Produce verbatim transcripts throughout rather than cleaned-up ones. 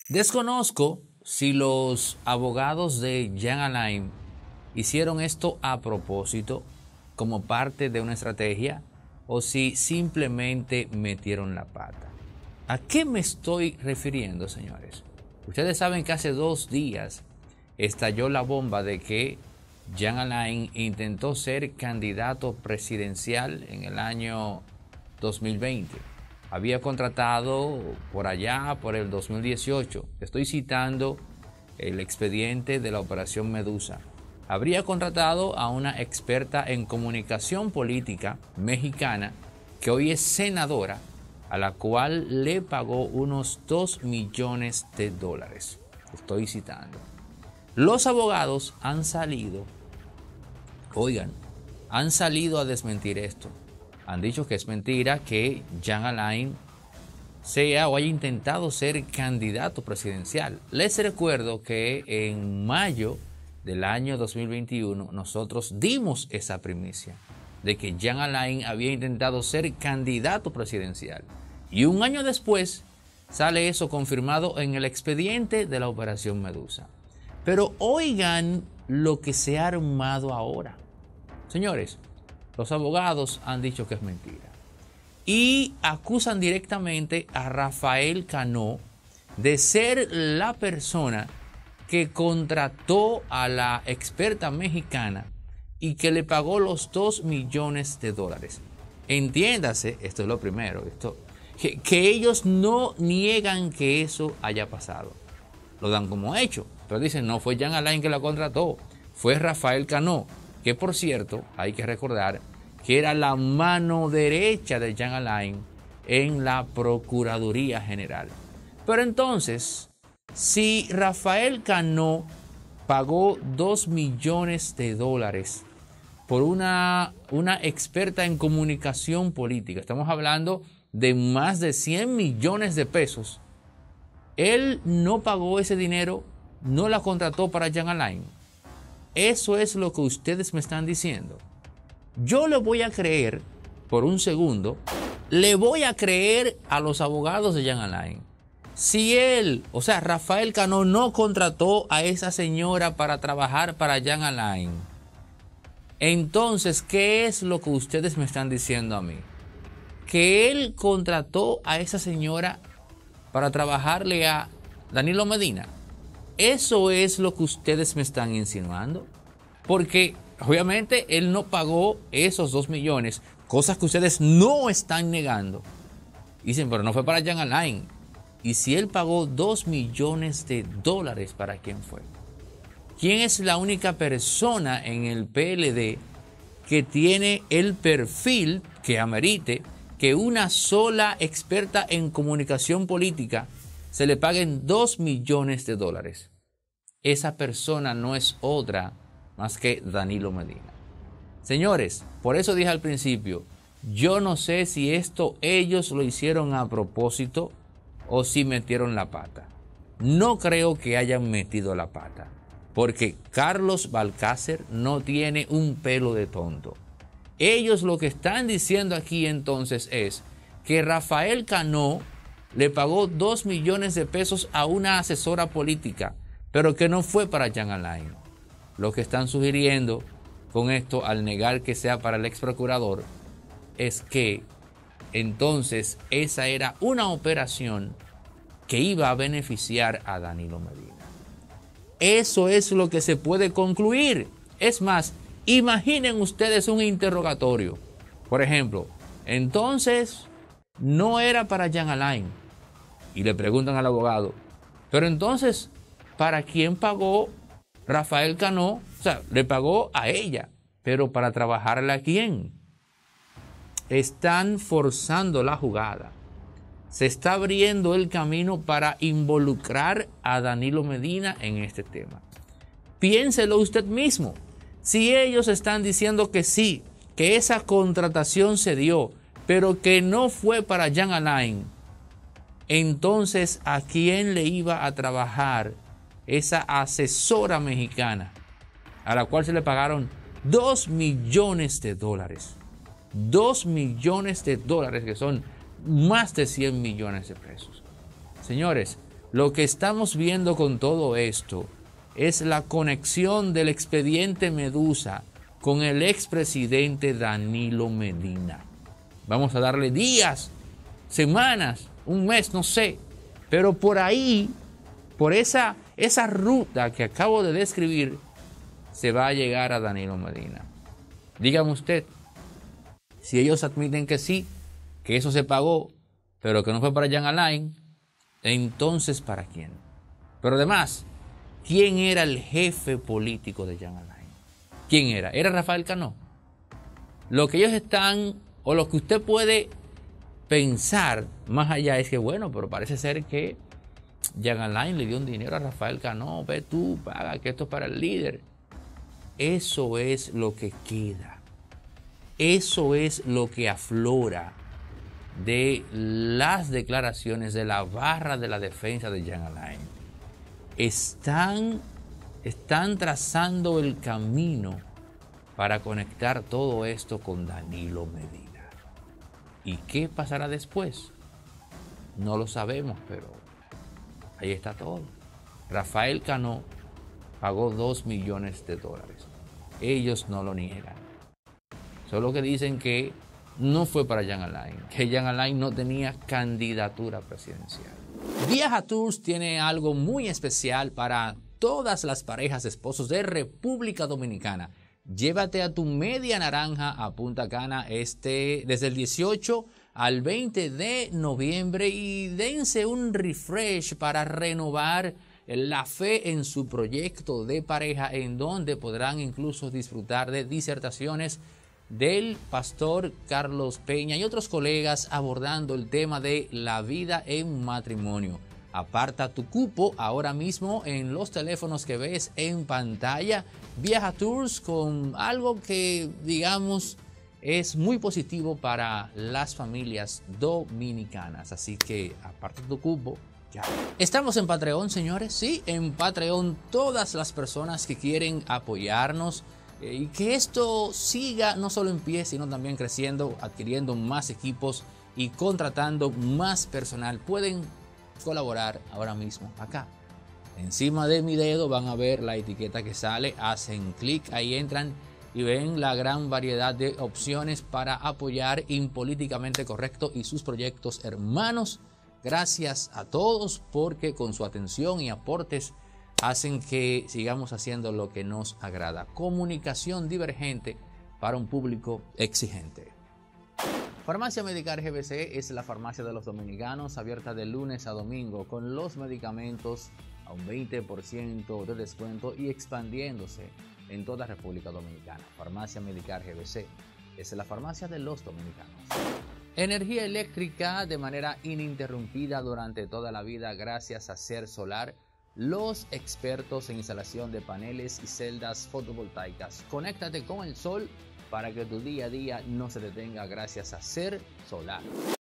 Desconozco si los abogados de Jean Alain hicieron esto a propósito, como parte de una estrategia, o si simplemente metieron la pata. ¿A qué me estoy refiriendo, señores? Ustedes saben que hace dos días estalló la bomba de que Jean Alain intentó ser candidato presidencial en el año dos mil veinte. Había contratado por allá, por el dos mil dieciocho, estoy citando el expediente de la Operación Medusa, habría contratado a una experta en comunicación política mexicana que hoy es senadora, a la cual le pagó unos dos millones de dólares. Estoy citando. Los abogados han salido, oigan, han salido a desmentir esto. Han dicho que es mentira que Jean Alain sea o haya intentado ser candidato presidencial. Les recuerdo que en mayo del año dos mil veintiuno nosotros dimos esa primicia de que Jean Alain había intentado ser candidato presidencial. Y un año después sale eso confirmado en el expediente de la Operación Medusa. Pero oigan lo que se ha armado ahora. Señores, los abogados han dicho que es mentira y acusan directamente a Rafael Cano de ser la persona que contrató a la experta mexicana y que le pagó los dos millones de dólares. Entiéndase, esto es lo primero, esto, que, que ellos no niegan que eso haya pasado. Lo dan como hecho, pero dicen, no fue Jean Alain que la contrató, fue Rafael Cano, que por cierto, hay que recordar que era la mano derecha de Jean Alain en la Procuraduría General. Pero entonces, si Rafael Cano pagó dos millones de dólares por una, una experta en comunicación política, estamos hablando de más de cien millones de pesos, él no pagó ese dinero, no la contrató para Jean Alain. Eso es lo que ustedes me están diciendo. Yo le voy a creer, por un segundo, le voy a creer a los abogados de Jean Alain. Si él, o sea, Rafael Cano no contrató a esa señora para trabajar para Jean Alain, entonces, ¿qué es lo que ustedes me están diciendo a mí? Que él contrató a esa señora para trabajarle a Danilo Medina. Eso es lo que ustedes me están insinuando. Porque obviamente él no pagó esos dos millones, cosas que ustedes no están negando. Dicen, pero no fue para Jean Alain. Y si él pagó dos millones de dólares, ¿para quién fue? ¿Quién es la única persona en el P L D que tiene el perfil que amerite que una sola experta en comunicación política se le paguen dos millones de dólares? Esa persona no es otra más que Danilo Medina. Señores, por eso dije al principio, yo no sé si esto ellos lo hicieron a propósito o si metieron la pata. No creo que hayan metido la pata, porque Carlos Balcácer no tiene un pelo de tonto. Ellos lo que están diciendo aquí entonces es que Rafael Cano le pagó dos millones de pesos a una asesora política, pero que no fue para Jean Alain. Lo que están sugiriendo con esto, al negar que sea para el ex procurador, es que entonces esa era una operación que iba a beneficiar a Danilo Medina. Eso es lo que se puede concluir. Es más, imaginen ustedes un interrogatorio. Por ejemplo, entonces no era para Jean Alain. Y le preguntan al abogado, pero entonces, ¿para quién pagó Rafael Cano? O sea, le pagó a ella, pero ¿para trabajarle a quién? Están forzando la jugada. Se está abriendo el camino para involucrar a Danilo Medina en este tema. Piénselo usted mismo. Si ellos están diciendo que sí, que esa contratación se dio, pero que no fue para Jean Alain, entonces, ¿a quién le iba a trabajar esa asesora mexicana a la cual se le pagaron dos millones de dólares? Dos millones de dólares, que son más de cien millones de pesos. Señores, Lo que estamos viendo con todo esto es la conexión del expediente Medusa con el expresidente Danilo Medina. Vamos a darle días, semanas, un mes, no sé, pero por ahí, por esa, esa ruta que acabo de describir, se va a llegar a Danilo Medina. Dígame usted, si ellos admiten que sí, que eso se pagó, pero que no fue para Jean Alain, entonces ¿para quién? Pero además, ¿quién era el jefe político de Jean Alain? ¿Quién era? ¿Era Rafael Cano? Lo que ellos están, o lo que usted puede pensar más allá es que, bueno, pero parece ser que Jean Alain le dio un dinero a Rafael Cano, ve tú, paga, que esto es para el líder. Eso es lo que queda. Eso es lo que aflora de las declaraciones de la barra de la defensa de Jean Alain. Están, están trazando el camino para conectar todo esto con Danilo Medina. ¿Y qué pasará después? No lo sabemos, pero ahí está todo. Rafael Cano pagó dos millones de dólares. Ellos no lo niegan. Solo que dicen que no fue para Jean Alain, que Jean Alain no tenía candidatura presidencial. Viaja Tours tiene algo muy especial para todas las parejas de esposos de República Dominicana. Llévate a tu media naranja a Punta Cana este, desde el dieciocho al veinte de noviembre y dense un refresh para renovar la fe en su proyecto de pareja, en donde podrán incluso disfrutar de disertaciones del pastor Carlos Peña y otros colegas abordando el tema de la vida en matrimonio. Aparta tu cupo ahora mismo en los teléfonos que ves en pantalla. Viaja Tours con algo que, digamos, es muy positivo para las familias dominicanas. Así que aparta tu cupo ya. Estamos en Patreon, señores. Sí, en Patreon todas las personas que quieren apoyarnos eh, y que esto siga no solo en pie, sino también creciendo, adquiriendo más equipos y contratando más personal, pueden colaborar ahora mismo acá. Encima de mi dedo van a ver la etiqueta que sale, hacen clic, ahí entran y ven la gran variedad de opciones para apoyar Impolíticamente Correcto y sus proyectos hermanos. Gracias a todos porque con su atención y aportes hacen que sigamos haciendo lo que nos agrada. Comunicación divergente para un público exigente. Farmacia Medicar G B C es la farmacia de los dominicanos, abierta de lunes a domingo con los medicamentos a un veinte por ciento de descuento y expandiéndose en toda República Dominicana. Farmacia Medicar G B C es la farmacia de los dominicanos. Energía eléctrica de manera ininterrumpida durante toda la vida gracias a Ser Solar, los expertos en instalación de paneles y celdas fotovoltaicas. Conéctate con el sol para que tu día a día no se detenga gracias a Ser Solar.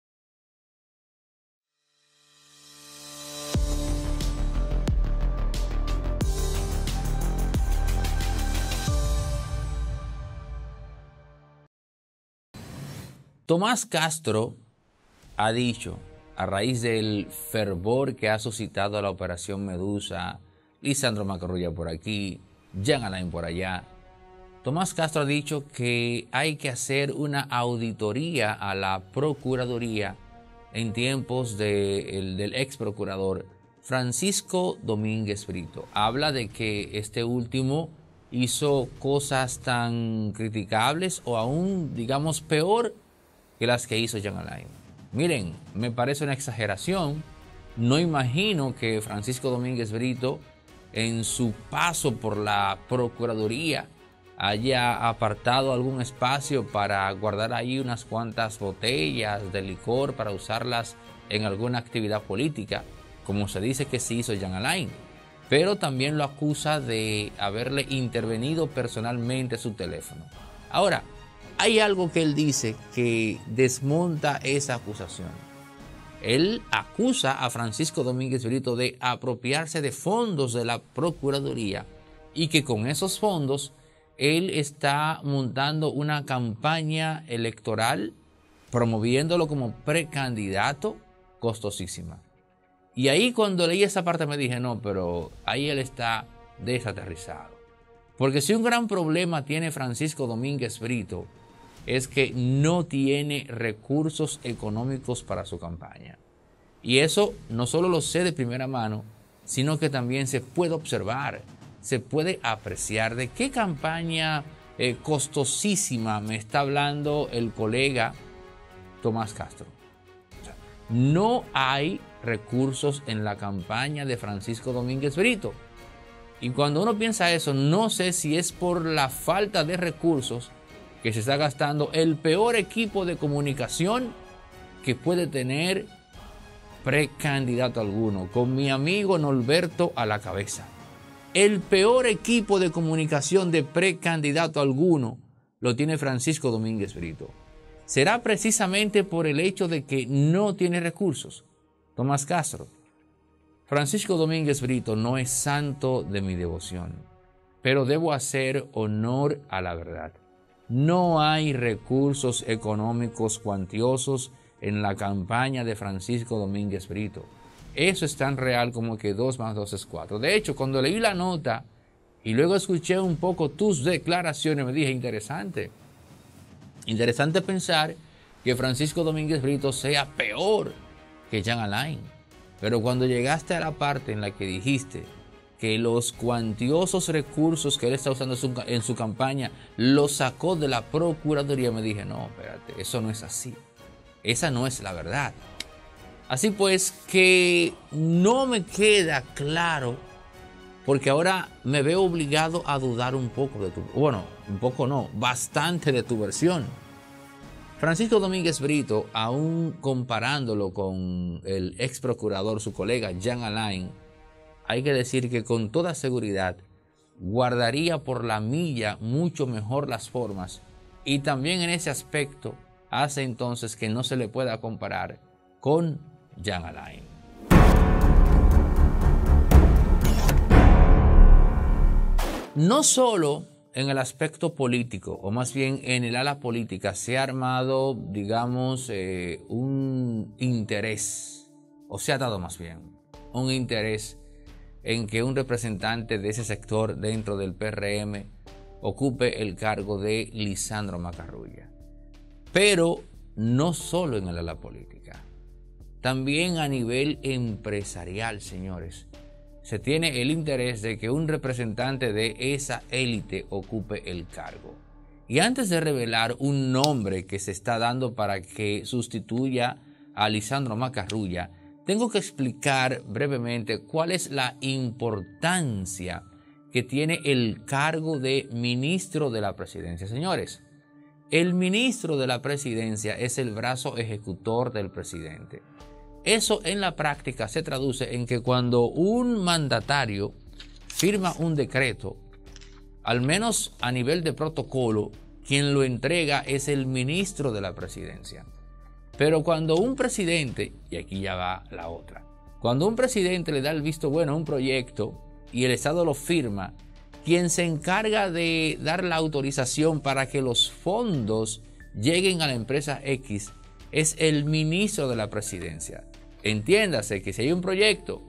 Tomás Castro ha dicho, a raíz del fervor que ha suscitado la Operación Medusa, Lisandro Macarrulla por aquí, Jean Alain por allá, Tomás Castro ha dicho que hay que hacer una auditoría a la Procuraduría en tiempos de, el, del ex procurador Francisco Domínguez Brito. Habla de que este último hizo cosas tan criticables o aún, digamos, peor que las que hizo Jean Alain. Miren, me parece una exageración. No imagino que Francisco Domínguez Brito, en su paso por la Procuraduría, haya apartado algún espacio para guardar ahí unas cuantas botellas de licor para usarlas en alguna actividad política, como se dice que sí hizo Jean Alain. Pero también lo acusa de haberle intervenido personalmente su teléfono. Ahora, hay algo que él dice que desmonta esa acusación. Él acusa a Francisco Domínguez Brito de apropiarse de fondos de la Procuraduría y que con esos fondos él está montando una campaña electoral, promoviéndolo como precandidato, costosísima. Y ahí cuando leí esa parte me dije, no, pero ahí él está desaterrizado. Porque si un gran problema tiene Francisco Domínguez Brito es que no tiene recursos económicos para su campaña. Y eso no solo lo sé de primera mano, sino que también se puede observar, se puede apreciar de qué campaña eh, costosísima me está hablando el colega Tomás Castro. O sea, no hay recursos en la campaña de Francisco Domínguez Brito. Y cuando uno piensa eso, no sé si es por la falta de recursos que se está gastando el peor equipo de comunicación que puede tener precandidato alguno, con mi amigo Norberto a la cabeza. El peor equipo de comunicación de precandidato alguno lo tiene Francisco Domínguez Brito. ¿Será precisamente por el hecho de que no tiene recursos? Tomás Castro, Francisco Domínguez Brito no es santo de mi devoción, pero debo hacer honor a la verdad. No hay recursos económicos cuantiosos en la campaña de Francisco Domínguez Brito. Eso es tan real como que dos más dos es cuatro. De hecho, cuando leí la nota y luego escuché un poco tus declaraciones, me dije, interesante. Interesante pensar que Francisco Domínguez Brito sea peor que Jean Alain. Pero cuando llegaste a la parte en la que dijiste que los cuantiosos recursos que él está usando en su, en su campaña los sacó de la Procuraduría, me dije, no, espérate, eso no es así. Esa no es la verdad. Así pues que no me queda claro, porque ahora me veo obligado a dudar un poco de tu, bueno, un poco no, bastante de tu versión. Francisco Domínguez Brito, aún comparándolo con el ex procurador, su colega Jean Alain, hay que decir que con toda seguridad guardaría por la milla mucho mejor las formas, y también en ese aspecto hace entonces que no se le pueda comparar con Jean Alain. No solo en el aspecto político, o más bien en el ala política, se ha armado, digamos, eh, un interés, o se ha dado más bien, un interés en que un representante de ese sector dentro del P R M ocupe el cargo de Lisandro Macarrulla. Pero no solo en el ala política, también a nivel empresarial, señores. Se tiene el interés de que un representante de esa élite ocupe el cargo. Y antes de revelar un nombre que se está dando para que sustituya a Lisandro Macarrulla, tengo que explicar brevemente cuál es la importancia que tiene el cargo de ministro de la presidencia. Señores, el ministro de la presidencia es el brazo ejecutor del presidente. Eso en la práctica se traduce en que cuando un mandatario firma un decreto, al menos a nivel de protocolo, quien lo entrega es el ministro de la presidencia. Pero cuando un presidente, y aquí ya va la otra, cuando un presidente le da el visto bueno a un proyecto y el Estado lo firma, quien se encarga de dar la autorización para que los fondos lleguen a la empresa X es el ministro de la presidencia. Entiéndase que si hay un proyecto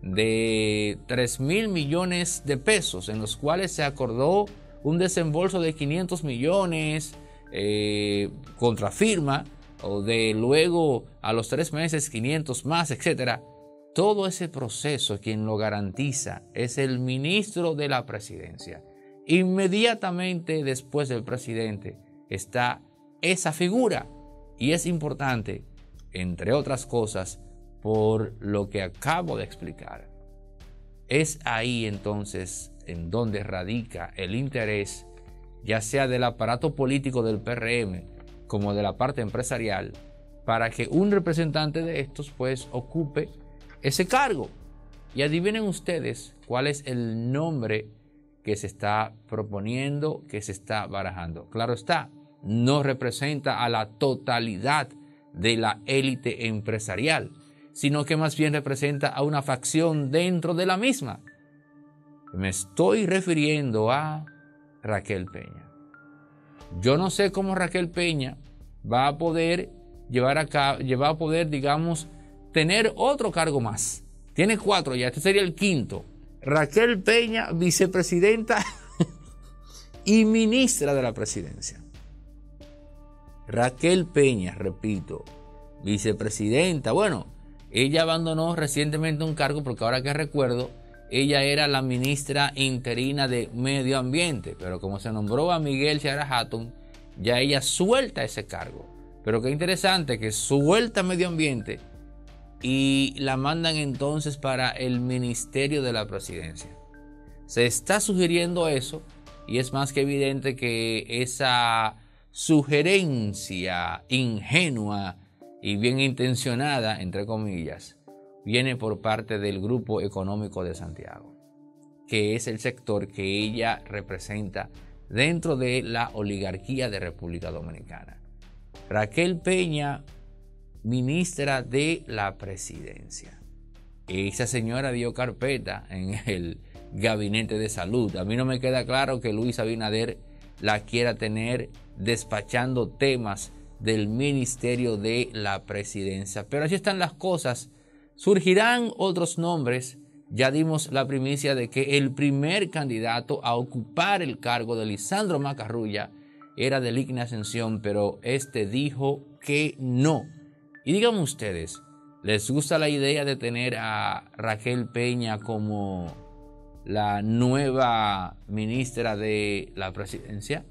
de tres mil millones de pesos en los cuales se acordó un desembolso de quinientos millones eh, contra firma, o de luego a los tres meses quinientos más, etcétera, todo ese proceso quien lo garantiza es el ministro de la presidencia. Inmediatamente después del presidente está esa figura, y es importante, entre otras cosas, por lo que acabo de explicar. Es ahí entonces en donde radica el interés, ya sea del aparato político del P R M como de la parte empresarial, para que un representante de estos pues ocupe ese cargo. Y adivinen ustedes cuál es el nombre que se está proponiendo, que se está barajando. Claro está, no representa a la totalidad de la élite empresarial, sino que más bien representa a una facción dentro de la misma. Me estoy refiriendo a Raquel Peña. Yo no sé cómo Raquel Peña va a poder llevar a cabo, va a poder, digamos, tener otro cargo más Tiene cuatro ya, este sería el quinto. Raquel Peña, vicepresidenta y ministra de la presidencia. Raquel Peña, repito, vicepresidenta. Bueno, ella abandonó recientemente un cargo porque ahora que recuerdo, ella era la ministra interina de Medio Ambiente, pero como se nombró a Miguel Seara Hatton, ya ella suelta ese cargo. Pero qué interesante que suelta Medio Ambiente y la mandan entonces para el Ministerio de la Presidencia. Se está sugiriendo eso y es más que evidente que esa sugerencia ingenua y bien intencionada, entre comillas, viene por parte del Grupo Económico de Santiago, que es el sector que ella representa dentro de la oligarquía de República Dominicana. Raquel Peña, ministra de la presidencia. Esa señora dio carpeta en el gabinete de salud. A mí no me queda claro que Luis Abinader la quiera tener despachando temas del ministerio de la presidencia. Pero así están las cosas. Surgirán otros nombres. Ya dimos la primicia de que el primer candidato a ocupar el cargo de Lisandro Macarrulla era de Ligna Ascensión, pero este dijo que no. Y díganme ustedes, ¿les gusta la idea de tener a Raquel Peña como la nueva ministra de la presidencia?